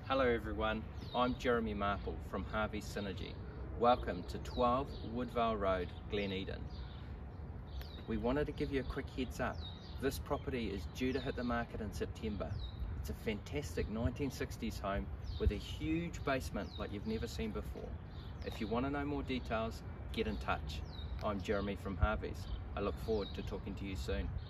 Hello everyone, I'm Jeremy Marple from Harvey's Synergy. Welcome to 12 Woodvale Road, Glen Eden. We wanted to give you a quick heads up. This property is due to hit the market in September. It's a fantastic 1960s home with a huge basement like you've never seen before. If you want to know more details, get in touch. I'm Jeremy from Harvey's. I look forward to talking to you soon.